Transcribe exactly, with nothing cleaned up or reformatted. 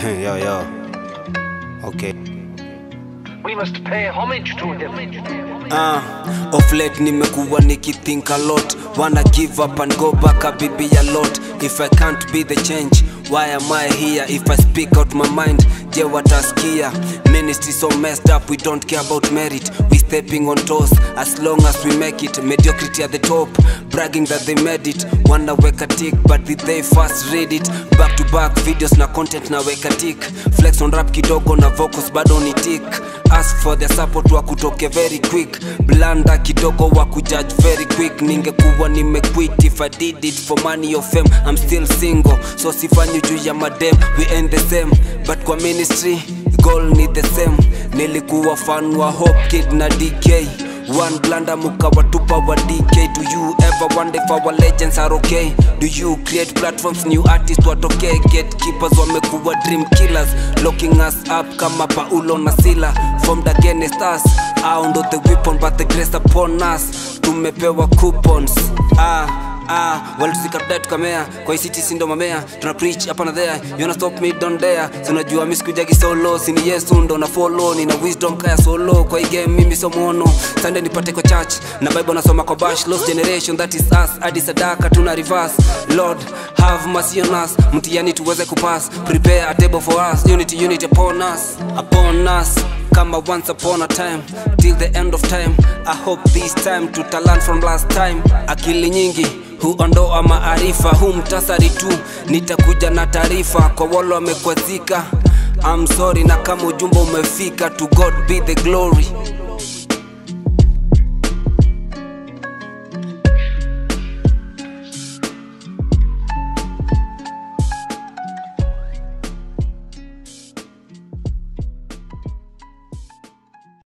Yo, yo. Okay. We must pay homage to him. Uh, of late nimekuwa nikithink a lot. Wanna give up and go back a baby a lot. If I can't be the change, why am I here? If I speak out my mind, je wataskia. Ministry so messed up, we don't care about merit. We stepping on toes, as long as we make it. Mediocrity at the top, bragging that they made it. Wanna weka tick, but did they first read it? Back to back videos na content na weka tick. Flex on rap kidogo na vocals bado ni tick. Ask for their support wa kutoke very quick. Blanda kidogo wa kujudge very quick. Ningekuwa nimequit if I did it for money or fame. I'm still single, so sifanyu juu ya madem. We ain't the same, but kwa ministry goal ni the same. Nilikuwa fan wa Hope Kid na D K. One blanda muka watupa wa D K. Do you ever wonder if our legends are okay? Do you create platforms, new artists watoke? Gatekeepers wamekuwa dream killers, locking us up kama Paulo na Sila. Formed against us, I know the weapon but the grace upon us. Tumepewa coupons, ah Ah, well tusikapdai tukamea. Kwa hii city sindo mamea. Tuna preach hapa na there. You wanna stop me don't dare. Sinajua mimi sikujagi solo. Sini Yesu ndo na follow. Nina wisdom kaya solo. Kwa hii game mimi so mono. Sunday nipate kwa church na Bible nasoma kwa bash. Lost generation that is us. Adi sadaka tuna reverse. Lord have mercy on us. Mtihani tuweze kupass. Prepare a table for us. Unity unity upon us. Upon us kama once upon a time. Till the end of time. I hope this time to learn from last time. Akili nyingi huondoa maarifa, huu mtasari tu nitakuja na taarifa kwa wale wamekwazika. I'm sorry na kama ujumbe umefika. To God be the glory.